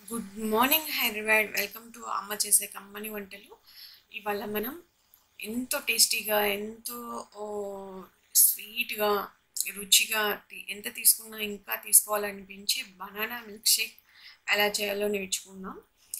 Good morning Hyderabad. Welcome to అమ్మ చేసే కమ్మని వంటలు. ఇవాళ మనం ఎంతో టేస్టీగా, ఎంతో స్వీట్గా, రుచిగా ఎంత తీసుకున్నా ఇంకా తీసుకోవాలనిపించే బనానా మిల్క్ షేక్ ఎలా చేయాలో నేర్చుకుందాం.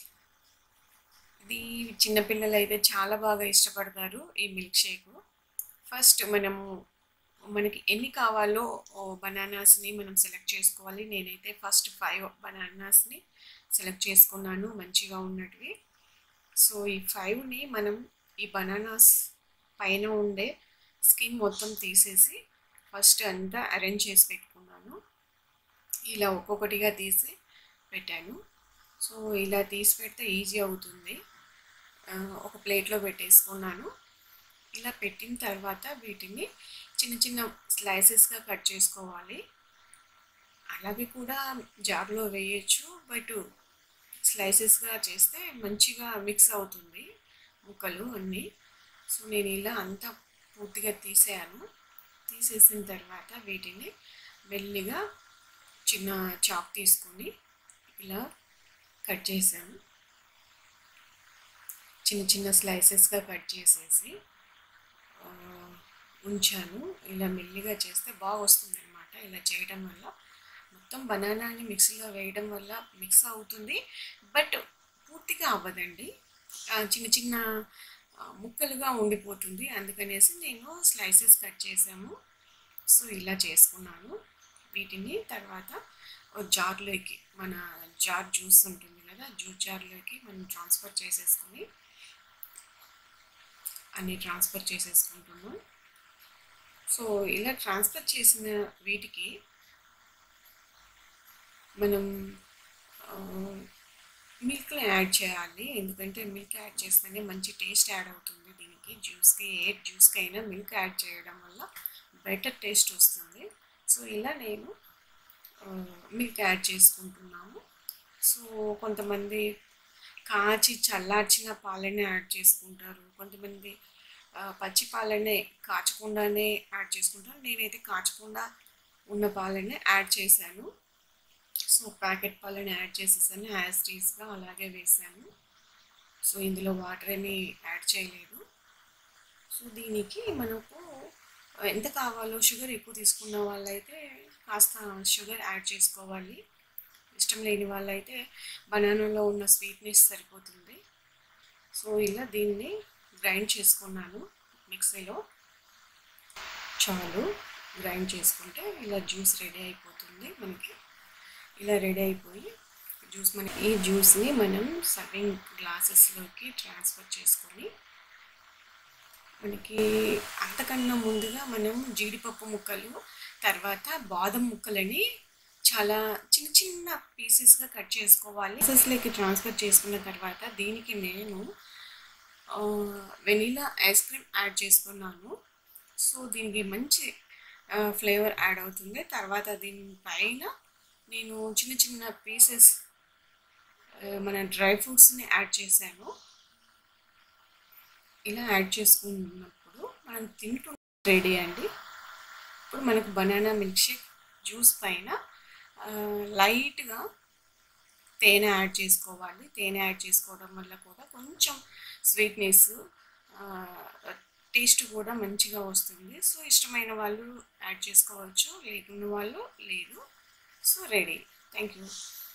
ఇది చిన్నపిల్లలు అయితే చాలా బాగా ఇష్టపడతారు ఈ మిల్క్ షేక్. ఫస్ట్ మనకి ఎన్ని కావాలో బనానాస్ని మనం సెలెక్ట్ చేసుకోవాలి. నేనైతే ఫస్ట్ 5 బనానాస్ని సెలెక్ట్ చేసుకున్నాను మంచిగా ఉన్నటివి. సో ఈ 5ని మనం ఈ బనానాస్ పైన ఉండే స్కిన్ మొత్తం తీసేసి ఫస్ట్ అంతా అరేంజ్ చేసి పెట్టుకున్నాను. ఇలా ఒక్కొక్కటిగా తీసి పెట్టాను. సో ఇలా తీసి పెడితే ఈజీ అవుతుంది. ఒక ప్లేట్లో పెట్టేసుకున్నాను. ఇలా పెట్టిన తర్వాత వీటిని చిన్న చిన్న స్లైసెస్గా కట్ చేసుకోవాలి. అలాగే కూడా జార్లో వేయచ్చు, బట్ స్లైసెస్గా చేస్తే మంచిగా మిక్స్ అవుతుంది ముక్కలు అన్నీ. సో నేను ఇలా అంతా పూర్తిగా తీసేసిన తర్వాత వీటిని మెల్లిగా చిన్న చాక్ తీసుకొని ఇలా కట్ చేశాను. చిన్న చిన్న స్లైసెస్గా కట్ చేసేసి ఉంచాను. ఇలా మెల్లిగా చేస్తే బాగా వస్తుంది అనమాట. ఇలా చేయడం వల్ల మొత్తం బనానాని మిక్సీలో వేయడం వల్ల మిక్స్ అవుతుంది, బట్ పూర్తిగా అవ్వదండి. చిన్న చిన్న ముక్కలుగా ఉండిపోతుంది. అందుకనేసి నేను స్లైసెస్ కట్ చేసాము. సో ఇలా చేసుకున్నాను. వీటిని తర్వాత జార్లోకి, మన జార్ జ్యూస్ ఉంటుంది కదా, జ్యూస్ జార్లోకి మనం ట్రాన్స్ఫర్ చేసేసుకుంటున్నాం. సో ఇలా ట్రాన్స్ఫర్ చేసిన వీటికి మనం మిల్క్ని యాడ్ చేయాలి. ఎందుకంటే మిల్క్ యాడ్ చేస్తేనే మంచి టేస్ట్ యాడ్ అవుతుంది దీనికి. ఏ జ్యూస్కి అయినా మిల్క్ యాడ్ చేయడం వల్ల బెటర్ టేస్ట్ వస్తుంది. సో ఇలా నేను మిల్క్ యాడ్ చేసుకుంటున్నాము. సో కొంతమంది కాచి చల్లార్చిన పాలనే యాడ్ చేసుకుంటారు, కొంతమంది పచ్చి పాలనే కాచకుండానే యాడ్ చేసుకుంటారు. నేనైతే కాచకుండా ఉన్న పాలనే యాడ్ చేశాను. సో ప్యాకెట్ పాలను యాడ్ చేసేసాను, యాజ్ టీస్గా అలాగే వేసాను. సో ఇందులో వాటర్ ఏమీ యాడ్ చేయలేదు. సో దీనికి మనకు ఎంత కావాలో, షుగర్ ఎక్కువ తీసుకున్న వాళ్ళైతే కాస్త షుగర్ యాడ్ చేసుకోవాలి. ఇష్టం లేని వాళ్ళైతే బనానాలో ఉన్న స్వీట్నెస్ సరిపోతుంది. సో ఇలా దీన్ని గ్రైండ్ చేసుకున్నాను మిక్సీలో. చాలు, గ్రైండ్ చేసుకుంటే ఇలా జ్యూస్ రెడీ అయిపోతుంది మనకి. ఇలా రెడీ అయిపోయి ఈ జ్యూస్ని మనం సర్వింగ్ గ్లాసెస్లోకి ట్రాన్స్ఫర్ చేసుకొని, మనకి అంతకన్నా ముందుగా మనం జీడిపప్పు ముక్కలు, తర్వాత బాదం ముక్కలని చాలా చిన్న చిన్న పీసెస్గా కట్ చేసుకోవాలి. పీసెస్లోకి ట్రాన్స్ఫర్ చేసుకున్న తర్వాత దీనికి నేను వెనీలా ఐస్ క్రీమ్ యాడ్ చేసుకున్నాను. సో దీనికి మంచి ఫ్లేవర్ యాడ్ అవుతుంది. తర్వాత దీనిపైన నేను చిన్న చిన్న పీసెస్ మన డ్రై ఫ్రూట్స్ని యాడ్ చేశాను. ఇలా యాడ్ చేసుకున్నప్పుడు మనం తింటూ రెడీ అండి. ఇప్పుడు మనకు బనానా మిల్క్ షేక్ జ్యూస్ పైన లైట్గా తేనె యాడ్ చేసుకోవాలి. తేనె యాడ్ చేసుకోవడం వల్ల కూడా కొంచెం స్వీట్నెస్, టేస్ట్ కూడా మంచిగా వస్తుంది. సో ఇష్టమైన వాళ్ళు యాడ్ చేసుకోవచ్చు, లేకున్న వాళ్ళు లేదు. So ready. Thank you.